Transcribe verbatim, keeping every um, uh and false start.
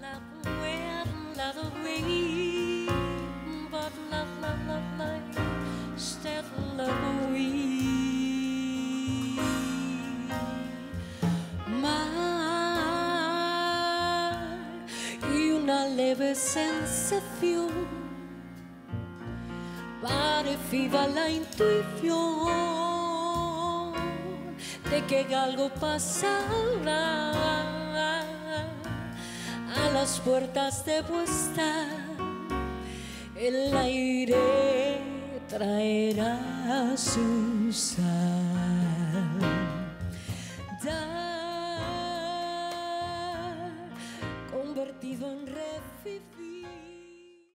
Leve sensación parecida a la intuición de que algo pasará a las puertas de vuestra. El aire traerá Susana.